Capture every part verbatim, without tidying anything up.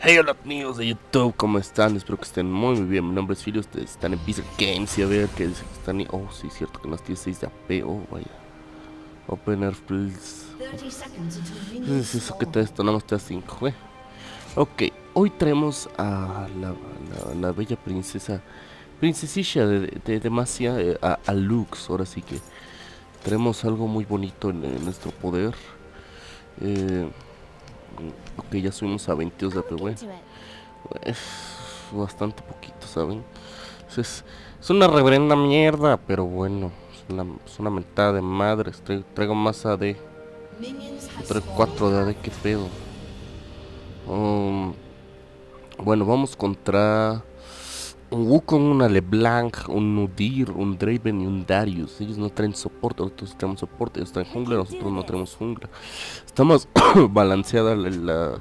Hey, hola amigos de YouTube, ¿cómo están? Espero que estén muy, muy bien. Mi nombre es Filio, ustedes están en Pizza Games y a ver qué dice que están y... Oh, sí, cierto que nos tiene seis de A P, oh, vaya. Open Earth, please. Es eso que te esto, nada más te da cinco, eh. Ok, hoy traemos a la, la, la bella princesa, princesilla de, de Demacia, eh, a, a Lux. Ahora sí que traemos algo muy bonito en, en nuestro poder. Eh, ok, ya subimos a veintidós de A P, güey. Es bastante poquito, ¿saben? Es, es una reverenda mierda, pero bueno, es una, es una mentada de madres. Traigo, traigo más A D. Traigo cuatro de A D, qué pedo. Um, bueno, vamos contra un Wukong, una LeBlanc, un Nudir, un Draven y un Darius. Ellos no traen soporte, nosotros tenemos soporte. Ellos traen jungla, nosotros no tenemos jungla. Está más balanceada la, la,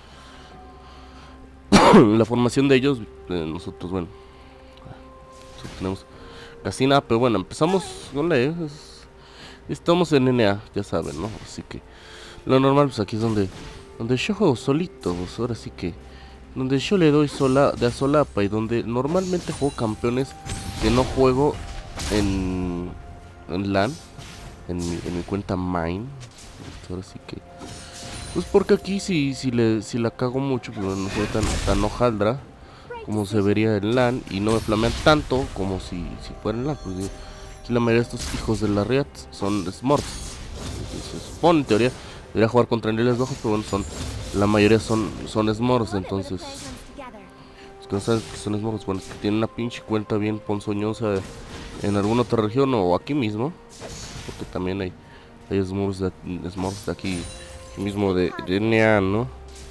la formación de ellos. Eh, nosotros, bueno, nosotros tenemos casi nada, pero bueno, empezamos con la E. Es, estamos en N A, ya saben, ¿no? Así que lo normal, pues aquí es donde donde yo juego solito, pues ahora sí que donde yo le doy sola de a solapa y donde normalmente juego campeones que no juego en, en LAN, en mi, en mi cuenta Mine. Ahora sí que, pues porque aquí si, si, le, si la cago mucho, pues no soy tan, tan hojaldra como se vería en LAN y no me flamean tanto como si, si fuera en LAN. Pues digo, aquí la mayoría de estos hijos de la Riot son Smurfs. Se supone en teoría debería jugar contra niveles bajos, pero bueno, son, la mayoría son, son Smurfs, entonces los que no saben que son Smurfs, bueno, que tienen una pinche cuenta bien ponzoñosa en alguna otra región o aquí mismo, porque también hay, hay Smurfs, de, Smurfs de aquí mismo de, de N A, ¿no?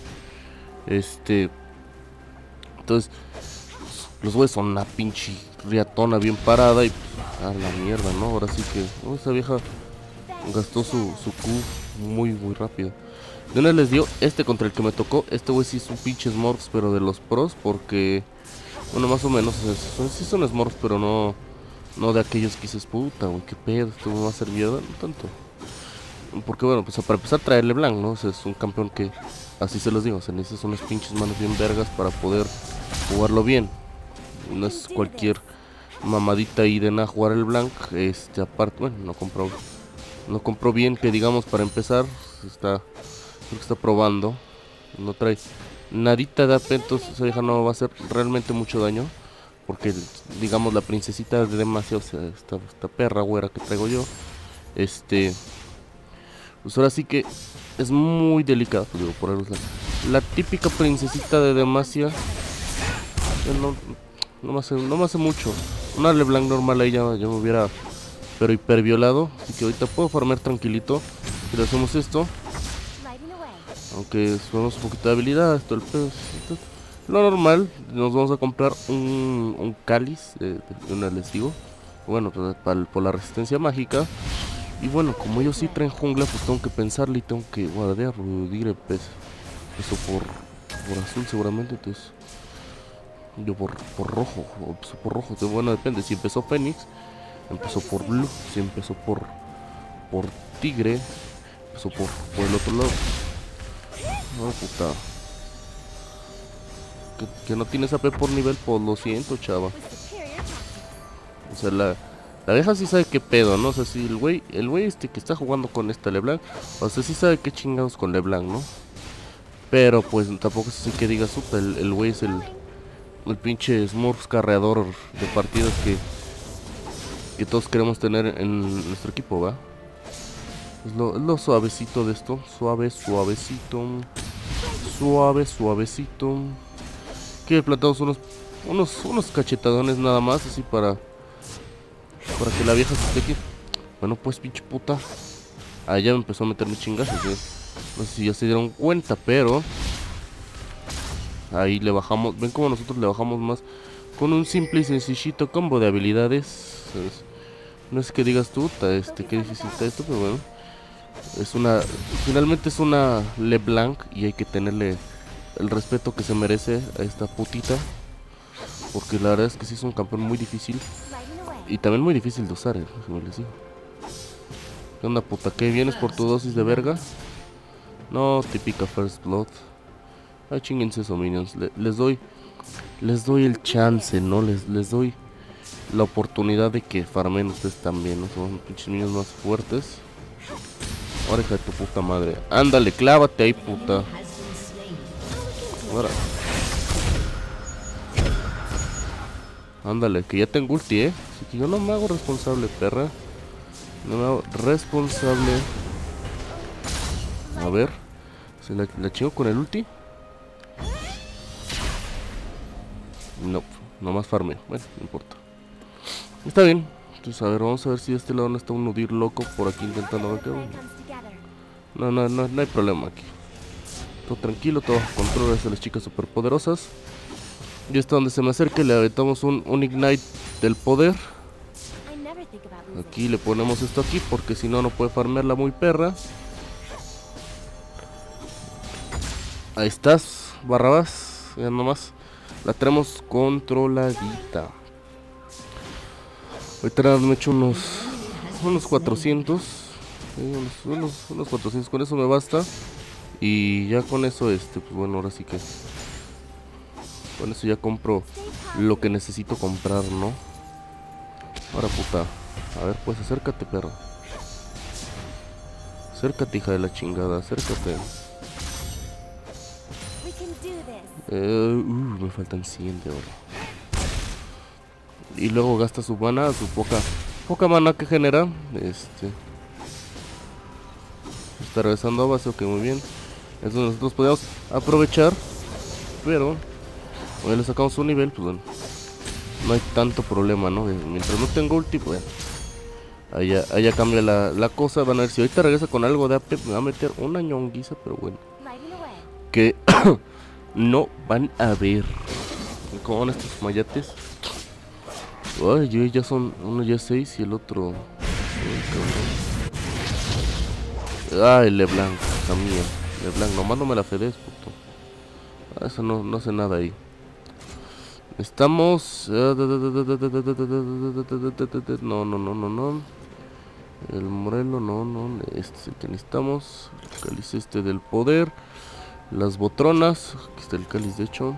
Este, entonces los güeyes son una pinche riatona bien parada y a la mierda, ¿no? Ahora sí que oh, esa vieja gastó su, su Q muy muy rápido. De una les dio este contra el que me tocó. Este güey sí es un pinche Smurfs, pero de los pros, porque bueno, más o menos son, sí son Smurfs, pero no no de aquellos que dices, puta, güey, qué pedo, esto me va a hacer mierda, no tanto. Porque bueno, pues para empezar a traerle blanc, ¿no? O sea, es un campeón que, así se los digo, se necesitan unas pinches manos bien vergas para poder jugarlo bien. No es cualquier mamadita y de nada jugar el blanc. Este, aparte, bueno, no compró, no compró bien, que digamos, para empezar. Está, creo que está probando. No trae nadita de A P, entonces esa vieja no va a hacer realmente mucho daño. Porque, digamos, la princesita de demasiado, o sea, esta, esta perra güera que traigo yo. Este, pues ahora sí que es muy delicada, pues digo, por ahí la, la típica princesita de Demacia. No, no, me hace, no me hace mucho. Una LeBlanc normal ahí ya, ya me hubiera pero hiperviolado. Así que ahorita puedo farmear tranquilito. Si le hacemos esto, aunque subamos un poquito de habilidad, esto el pedo. Esto, lo normal, nos vamos a comprar un, un cáliz de, de, de una les digo. Bueno, pues, para, por la resistencia mágica. Y bueno, como ellos sí traen jungla, pues tengo que pensarle y tengo que guardear, rudir el peso. Eso por, por azul seguramente, entonces yo por, por rojo, o empezó por rojo, entonces, bueno, depende, si empezó Fénix, empezó por blue, si empezó por, por tigre, empezó por, por el otro lado. No, puta. Que, que no tienes A P por nivel, pues lo siento, chava. O sea, la, la vieja sí sabe qué pedo, ¿no? O sea, si el güey, el güey este que está jugando con esta LeBlanc, o sea, sí sabe qué chingados con LeBlanc, ¿no? Pero pues tampoco es así que digas, puta, el, el güey es el, el pinche Smurfs carreador de partidas que, que todos queremos tener en nuestro equipo, ¿va? Es lo, es lo suavecito de esto, suave, suavecito, suave, suavecito. Que plantamos unos, unos, unos cachetadones nada más, así para, para que la vieja se esté aquí. Bueno, pues pinche puta. Ah, ya me empezó a meterme chingazos, ¿eh? No sé si ya se dieron cuenta, pero ahí le bajamos. Ven como nosotros le bajamos más con un simple y sencillito combo de habilidades. ¿Sabes? No es que digas tú, este, qué difícil está esto, pero bueno. Es una, finalmente es una LeBlanc y hay que tenerle el respeto que se merece a esta putita. Porque la verdad es que sí es un campeón muy difícil. Y también muy difícil de usar, eh, déjame les digo. ¿Qué onda, puta? ¿Qué vienes por tu dosis de verga? No, típica First Blood. Ay, chinguense eso, minions. Le, les doy... Les doy el chance, ¿no? Les, les doy la oportunidad de que farmen ustedes también, ¿no? Son pinches minions más fuertes. Ahora, hija de tu puta madre. Ándale, clávate ahí, puta. Ahora. Ándale, que ya tengo ulti, ¿eh? Así que yo no me hago responsable, perra. No me hago responsable. A ver. ¿Se la, la chingo con el ulti? No, nomás farme. Bueno, no importa. Está bien. Entonces, a ver, vamos a ver si de este lado no está un Udyr loco por aquí intentando ver qué. No, no, no, no hay problema aquí. Todo tranquilo, todo bajo control gracias a las chicas superpoderosas. Y hasta donde se me acerque le aventamos un, un Ignite del poder. Aquí le ponemos esto aquí porque si no, no puede farmearla muy perra. Ahí estás, Barrabás. Ya nomás la tenemos controladita. Ahorita me he hecho unos, unos cuatrocientos. Sí, unos, unos, unos cuatrocientos, con eso me basta. Y ya con eso, este, pues bueno, ahora sí que con eso ya compro lo que necesito comprar, ¿no? Ahora, puta. A ver, pues acércate, perro. Acércate, hija de la chingada, acércate. Eh, uh, me faltan cien de oro. Y luego gasta su mana, su poca poca mana que genera. Este está regresando a base, ok, muy bien. Eso nosotros podemos aprovechar. Pero hoy le sacamos un nivel, pues bueno, no hay tanto problema, ¿no? Mientras no tengo ulti, pues allá, allá cambia la, la cosa. Van a ver si ahorita regresa con algo de A P. Me va a meter una ñonguiza, pero bueno, que no van a ver. ¿Cómo van estos mayates? Ay, yo ya son, uno ya seis y el otro. Ay, LeBlanc, hija mía. LeBlanc, nomás no me la fedes, puto. Ah, eso no, no hace nada ahí. Estamos. No, no, no, no, no. El Morelo, no, no. Este es el que necesitamos. El cáliz este del poder. Las botronas. Aquí está el cáliz, de hecho.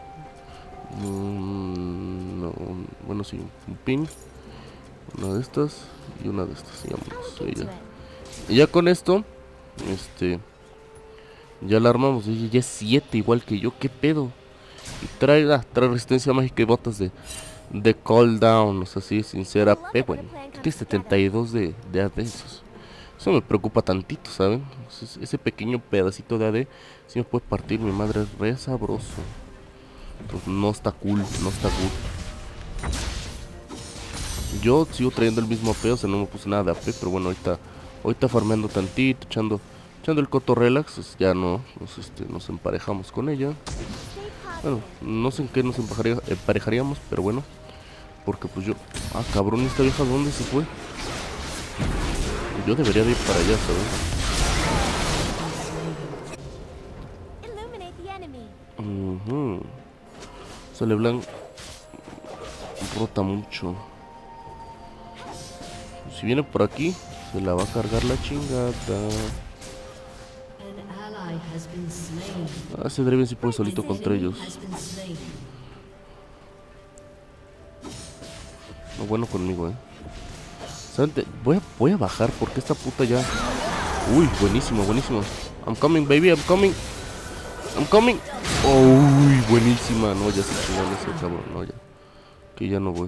Mm, no, bueno, sí, un pin. Una de estas y una de estas. Digamos, y, ya. Y ya con esto, este. Ya la armamos. Y ya es siete, igual que yo. ¿Qué pedo? Y trae, ah, trae resistencia mágica y botas de, de cooldown. O sea, sí, sincera. P, bueno, tiene setenta y dos de, de A D. Eso, eso me preocupa tantito, ¿saben? Ese, ese pequeño pedacito de A D sí me puede partir mi madre. Es re sabroso. Pues no está cool, no está cool. Yo sigo trayendo el mismo A P, o sea, no me puse nada de A P, pero bueno, ahorita, ahorita farmeando tantito, echando, echando el coto relax, pues ya no, nos, este, nos emparejamos con ella. Bueno, no sé en qué nos emparejaría, emparejaríamos, pero bueno, porque pues yo, ah, cabrón, esta vieja, ¿dónde se fue? Yo debería de ir para allá, ¿sabes? Uh-huh. O sea, LeBlanc rota mucho. Si viene por aquí, se la va a cargar la chingada. Ah, ese Draven sí puede solito contra ellos. No, bueno conmigo, eh. ¿Saben? Voy a, voy a bajar porque esta puta ya. Uy, buenísimo, buenísimo. I'm coming, baby, I'm coming. I'm coming. Uy, buenísima. No, ya se chingó ese cabrón. No, ya. Que ya no voy.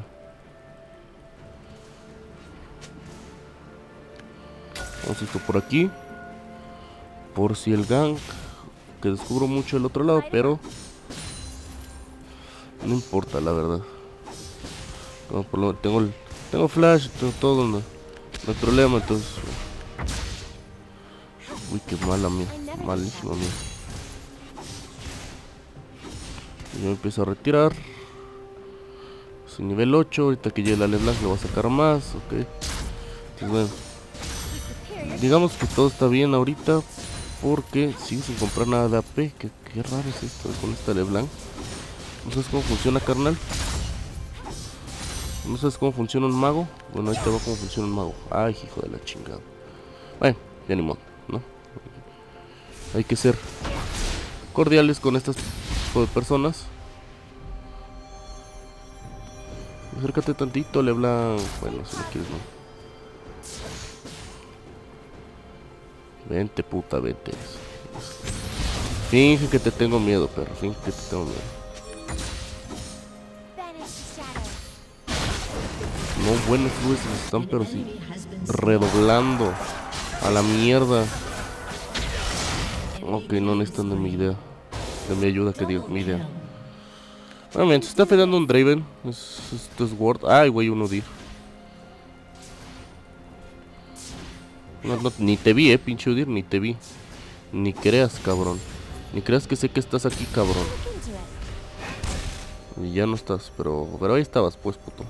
Vamos esto por aquí. Por si el gank. Que descubro mucho el otro lado, pero no importa, la verdad. No, por lo, tengo el, tengo flash, tengo todo, no, no hay problema, entonces. Uy, qué mala mía, malísima mía. Yo me empiezo a retirar. Soy nivel ocho, ahorita que llegue la LeBlanc le voy a sacar más, ok. Entonces, bueno, digamos que todo está bien ahorita, porque sigo sin comprar nada de A P. Qué, qué raro es esto con esta LeBlanc. ¿No sabes cómo funciona, carnal? ¿No sabes cómo funciona un mago? Bueno, ahí te va cómo funciona un mago. Ay, hijo de la chingada. Bueno, ya ni modo, ¿no? Hay que ser cordiales con estas tipo de personas. Acércate tantito, LeBlanc. Bueno, si no quieres, no. Vente, puta, vente. Finge que te tengo miedo, perro. Finge que te tengo miedo. No, buenos luces están, pero sí redoblando a la mierda. Ok, no necesitan de mi idea. De mi ayuda, que digo, mi idea. Bueno, se está fedando un Draven. Es, esto es Ward. Ay, güey, uno dir. No, no, ni te vi, eh, pinche Udir, ni te vi. Ni creas, cabrón. Ni creas que sé que estás aquí, cabrón. Y ya no estás, pero, pero ahí estabas, pues, puto.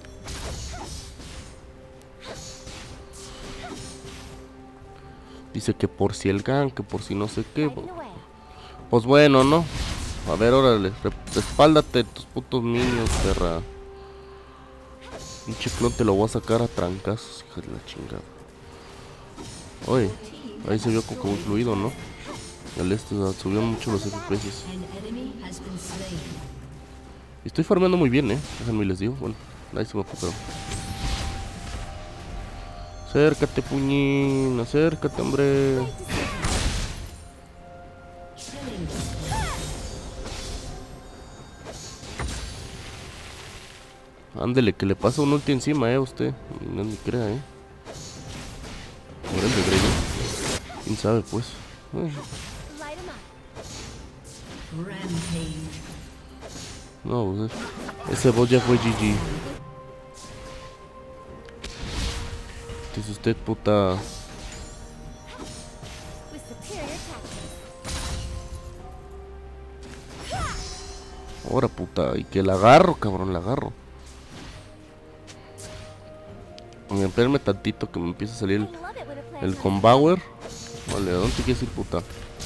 Dice que por si el gang, que por si no sé qué. Pues bueno, ¿no? A ver, órale, respáldate tus putos niños, perra. Pinche clon te lo voy a sacar a trancazos, hija de la chingada. Oye, ahí se vio como que muy fluido, ¿no? El este subió mucho los F P S. Estoy farmeando muy bien, eh. Déjenme les digo. Bueno, ahí se me fue, pero. Acércate, puñín. Acércate, hombre. Ándele, que le pasa un ulti encima, eh, a usted. No ni crea, eh. Por el de Grey. ¿Quién sabe, pues? Eh. No, pues, ese boss ya fue G G. Dice usted, puta. Ahora, puta. Y que la agarro, cabrón, la agarro. Espérame tantito que me empiece a salir el, el Combower. Vale, ¿a dónde te quieres ir, puta?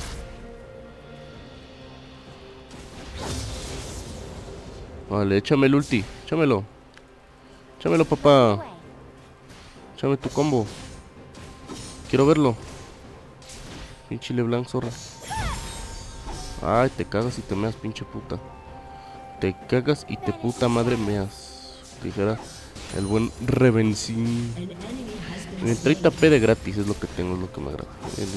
Vale, échame el ulti, échamelo. Échamelo, papá. Échame tu combo. Quiero verlo. Pinche LeBlanc, zorra. Ay, te cagas y te meas, pinche puta. Te cagas y te puta madre meas. Dijera el buen Revencín. treinta P de gratis es lo que tengo, es lo que me agrada.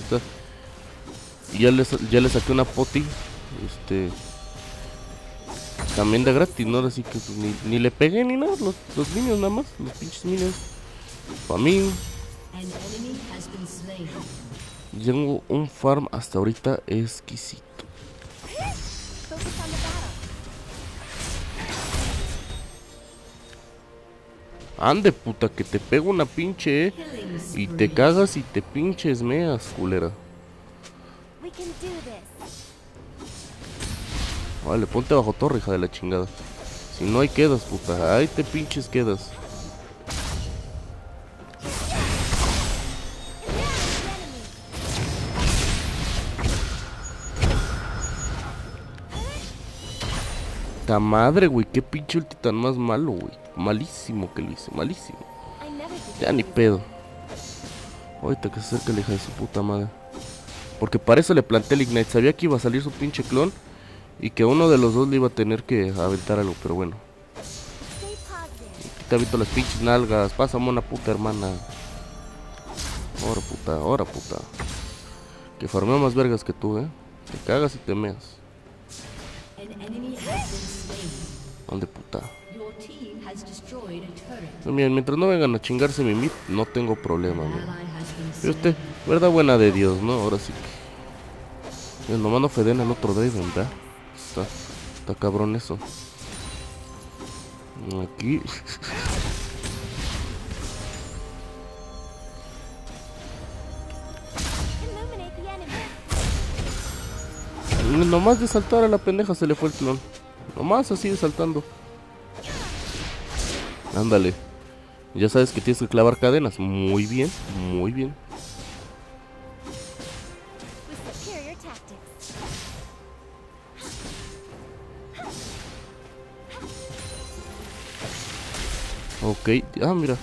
Y ya le, ya le saqué una poti. Este. También de gratis, ¿no? Así que pues, ni, ni le pegué ni nada. Los, los minions nada más. Los pinches minions. Para mí. Tengo un farm hasta ahorita exquisito. Ande, puta, que te pego una pinche, eh. Y te cagas y te pinches meas, culera. Vale, ponte bajo torre, hija de la chingada. Si no hay quedas, puta. Ahí te pinches quedas. Ta madre, güey. Qué pinche ulti tan más malo, güey. Malísimo que lo hice, malísimo. Ya ni pedo. Ahorita que se acerca la hija de su puta madre. Porque para eso le planté el Ignite. Sabía que iba a salir su pinche clon. Y que uno de los dos le iba a tener que aventar algo, pero bueno. Te avito las pinches nalgas. Pásame una puta hermana. Ahora puta, ahora puta. Que farmeo más vergas que tú, eh. Te cagas y te meas. ¿Dónde puta? No, miren, mientras no vengan a chingarse mi mid, no tengo problema, miren. Y usted, verdad buena de Dios, ¿no? Ahora sí que. Miren, nomás no feden al otro Draven, ¿verdad? Está, está cabrón eso. Aquí. Nomás de saltar a la pendeja se le fue el clon. Nomás así de saltando. Ándale. Ya sabes que tienes que clavar cadenas. Muy bien, muy bien. Ok, ah, mira.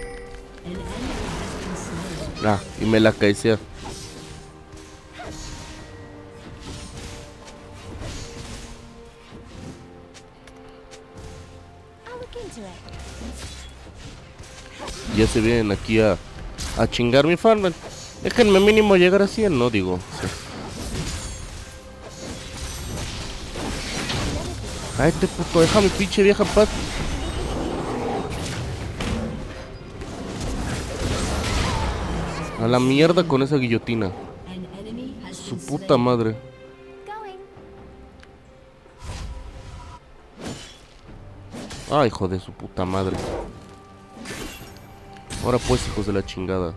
Ah, y me la caecea. Ya se vienen aquí a, a chingar mi farm. Déjenme mínimo llegar a cien, ¿no? Digo, sí. Ay, este puto, deja mi pinche vieja en paz. A la mierda con esa guillotina. Su puta madre. Ay, hijo de su puta madre. Ahora pues, hijos de la chingada.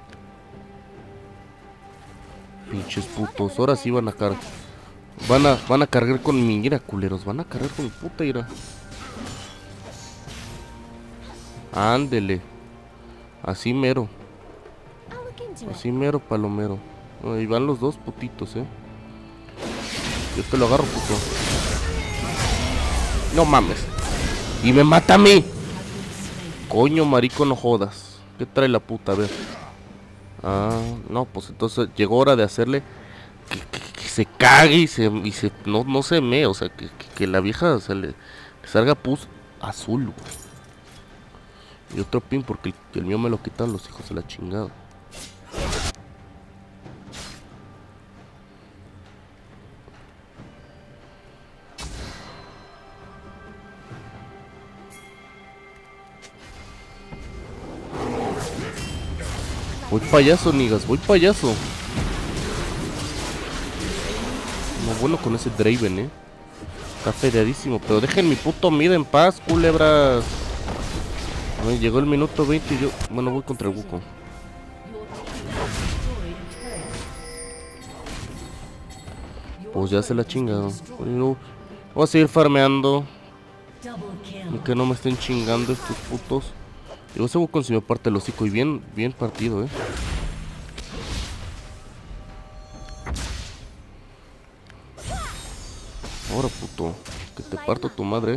Pinches putos. Ahora sí van a cargar. Van a, van a cargar con mi ira, culeros. Van a cargar con mi puta ira. Ándele. Así mero. Así mero, palomero. Ahí van los dos putitos, eh. Yo te lo agarro, puto. No mames. Y me mata a mí. Coño, marico, no jodas. ¿Qué trae la puta? A ver. Ah, no, pues entonces llegó hora de hacerle que, que, que se cague y se, y se no, no se me, o sea, que, que, que la vieja se le, le salga pus azul, güey. Y otro pin porque el, el mío me lo quitan los hijos de la chingada. Voy payaso, nigas, voy payaso. No, bueno con ese Draven, eh. Está fedeadísimo, pero dejen mi puto mid en paz, culebras. Ay, llegó el minuto veinte y yo... Bueno, voy contra el Wukong. Pues ya se la chingado. Bueno, voy a seguir farmeando. Y que no me estén chingando estos putos. Digo, ese Wukong se me parte el hocico y bien, bien partido, eh. Ahora, puto, que te parto tu madre.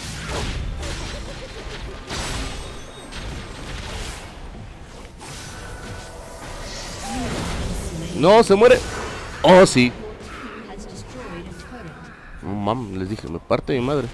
No, se muere. Oh, sí. No mames, les dije, me parte mi madre.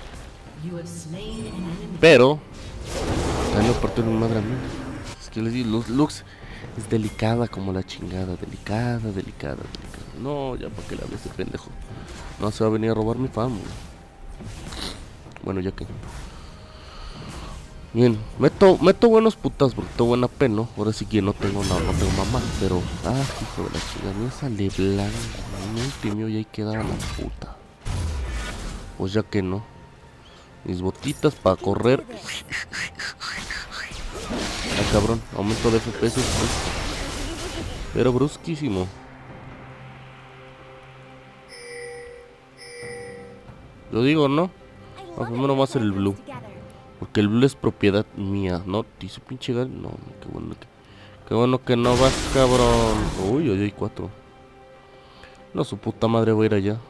Pero también me partió mi madre a mí. Es que les digo, los Lux es delicada como la chingada. Delicada, delicada, delicada. No, ya para que le hable ese pendejo. No se va a venir a robar mi fama. Bueno, ya que. Bien, meto, meto buenos putas porque tengo buena pena, ¿no? Ahora sí que no tengo nada, no, no tengo mamá. Pero, ah, hijo de la chingada, me sale blanco. Me imprimió y ahí quedaba la puta. Pues ya que no. Mis botitas para correr. Ah, cabrón, aumento de F P S. Pero brusquísimo. Lo digo, ¿no? No, primero va a ser el blue. Porque el blue es propiedad mía. No, dice pinche gal. No, qué bueno que. Qué bueno que no vas, cabrón. Uy, hoy hay cuatro. No, su puta madre voy a ir allá.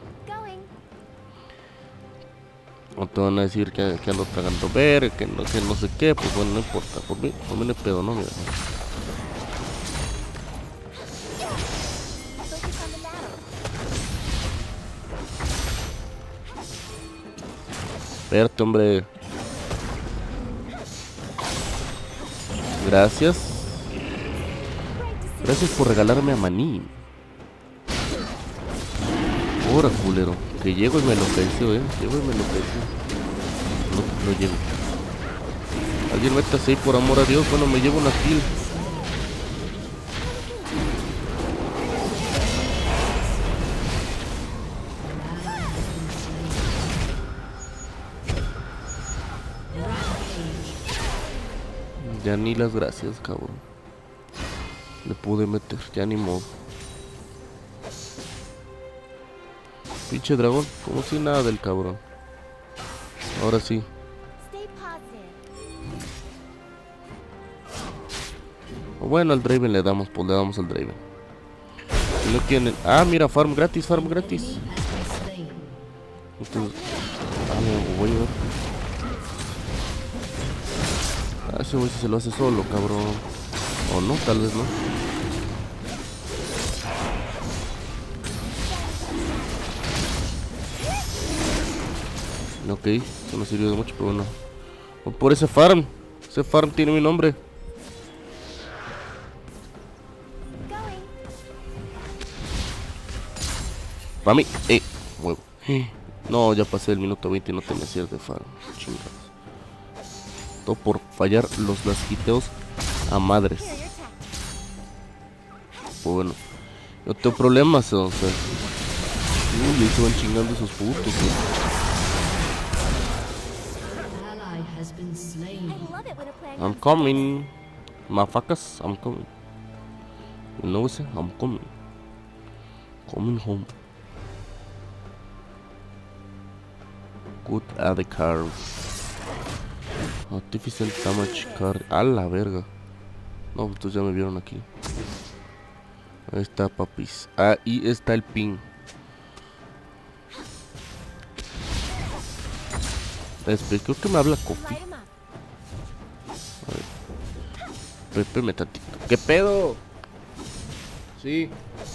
No te van a decir que, que ando tragando ver, que no, que no sé qué. Pues bueno, no importa. Por mí, por mí no hay pedo, ¿no? Mira. Espérate, hombre. Gracias. Gracias por regalarme a Maní. Ahora, culero. Que llego y me enloqueció, eh. Llego y me enloqueció. No, no llego. Alguien métase ahí por amor a Dios. Bueno, me llevo una kill. Ya ni las gracias, cabrón. Le pude meter, ya ni modo. Pinche dragón, como si nada del cabrón. Ahora sí. O bueno, al Draven le damos, pues le damos al Draven. Si no tienen... Ah, mira, farm gratis, farm gratis. Entonces... Ah, me voy a ver. Ah, ese güey si se lo hace solo, cabrón. O no, tal vez no. Ok, eso no sirvió de mucho, pero bueno. Por ese farm. Ese farm tiene mi nombre. Para mí, eh, huevo. No, ya pasé el minuto veinte y no tenía cierre de farm. Chingados. Todo por fallar los lasquiteos a madres. Pues bueno, no tengo problemas, o sea. Uy, se van chingando esos putos, ¿no? I'm coming. Motherfuckers, I'm coming. You know what? I'm coming. Coming home. Good at the car. Artificial damage car. A la verga. No, estos ya me vieron aquí. Ahí está, papis. Ahí está el pin. Espera, creo que me habla Kofi. Pepe, me tantito. ¿Qué pedo? Sí.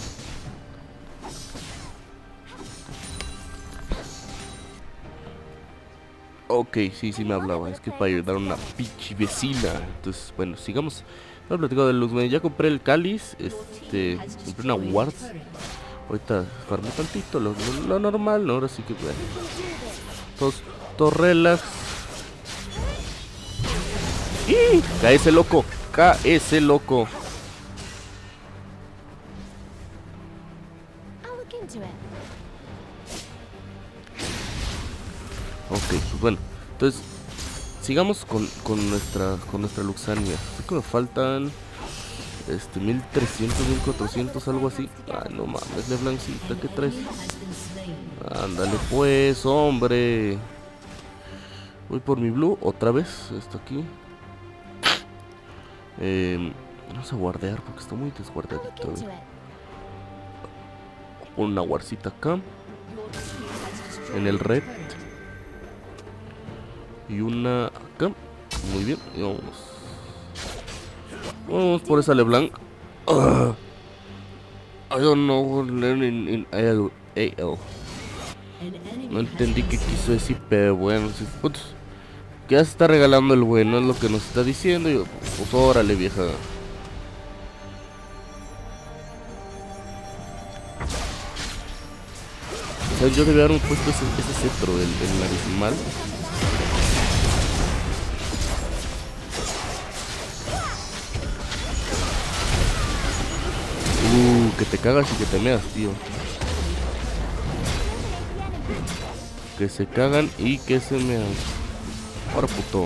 Ok, sí, sí me hablaba. Es que para ayudar a una pinche vecina. Entonces, bueno, sigamos. No he platicado de luz. Ya compré el cáliz. Este. Compré una ward. Ahorita farmé tantito. Lo, lo, lo normal, ¿no? Ahora sí que bueno. Todos, todos relax. ¡Y! Cae ese loco. Cae ese loco. Ok, pues bueno, entonces sigamos con, con nuestra con nuestra Luxania. Sé que me faltan este mil trescientos, mil cuatrocientos, algo así. Ay, no mames, LeBlancita, ¿qué traes? Ándale pues, hombre. Voy por mi blue otra vez. Esto aquí. Eh, vamos a guardear porque está muy desguardadito. Eh. Pon una guarcita acá. En el red. Y una acá. Muy bien. Y vamos. Vamos por esa LeBlanc. Uh, I don't know. Learning in A L. No entendí qué quiso decir, pero bueno. Si, putz, que ya se está regalando el bueno, es lo que nos está diciendo. Y yo, pues órale, vieja. O sea, yo debía haberme puesto ese, ese cetro, el, el narizmal. Uh, que te cagas y que te meas, tío. Que se cagan y que se mean. Ahora puto.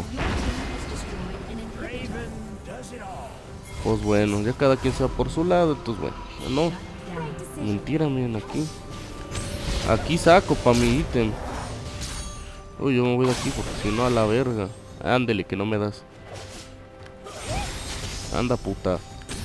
Pues bueno, ya cada quien se va por su lado. Entonces bueno, no. Mentira, miren aquí. Aquí saco pa' mi ítem. Uy, yo me voy de aquí porque si no a la verga. Ándele, que no me das. Anda, puta.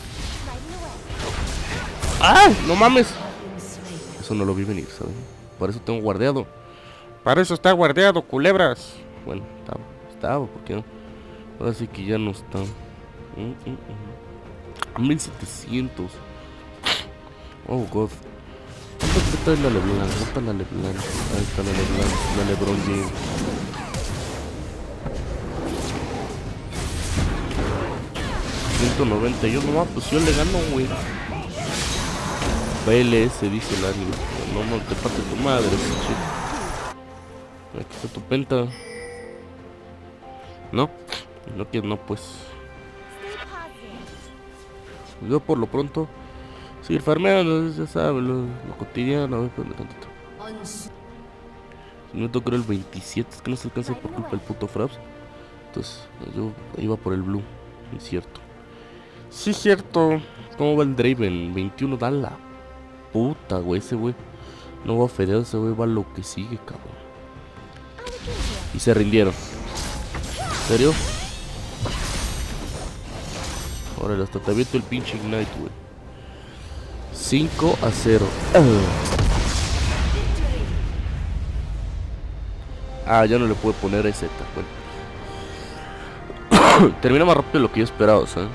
¡Ah! ¡No mames! Eso no lo vi venir, ¿sabes? Por eso tengo guardeado. Para eso está guardeado, culebras. Bueno, estaba, estaba, ¿por qué no? Ahora sí que ya no está. Mm, mm, mm. mil setecientos. Oh, God. ¿Cuánto te trae la LeBlanc? ¿Cuánto está la LeBlanc? Ahí está la LeBlanc, la LeBron James. ciento noventa y uno, no, pues yo le gano, güey. B L S dice el anime. No, no, te parte tu madre, chico. Aquí está tu penta. ¿No? No que no, pues. Yo por lo pronto seguir farmeando, ya sabes, lo, lo cotidiano. A ver, espérame tantito. Si me tocó el veintisiete, es que no se alcanza por culpa del puto Fraps. Entonces, yo iba por el blue. Es cierto. Sí, cierto. ¿Cómo va el Draven? veintiuno, da la puta, güey. Ese güey no va a fedear, ese güey va a lo que sigue, cabrón. Y se rindieron. ¿En serio? Órale, hasta te aviento el pinche Ignite, güey. cinco a cero. Ah, ya no le puedo poner E Z. Bueno. Termina más rápido de lo que yo esperaba, ¿sabes?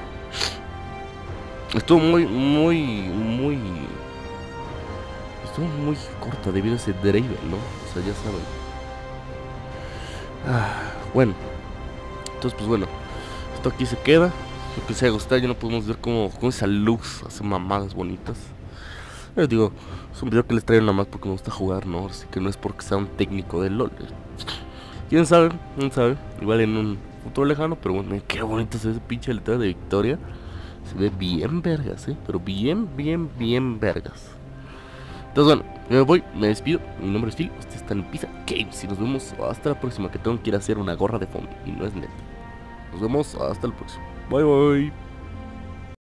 Estuvo muy, muy, muy... Estuvo muy corta debido a ese Draven, ¿no? O sea, ya saben. Ah, bueno. Entonces pues bueno, esto aquí se queda. Lo que se gusta, ya no podemos ver cómo, cómo esa luz hace mamadas bonitas. Les digo, es un video que les traigo nada más porque me gusta jugar, ¿no? Así que no es porque sea un técnico de LOL. Quién sabe, quién sabe. Igual en un futuro lejano, pero bueno, qué bonito se ve ese pinche letrero de victoria. Se ve bien vergas, ¿eh? Pero bien, bien, bien vergas. Entonces bueno, yo me voy, me despido. Mi nombre es Phil, usted está en Pizza Games. Y nos vemos hasta la próxima, que tengo que ir a hacer una gorra de fondo. Y no es neta. Nos vemos hasta la próxima. Bye bye.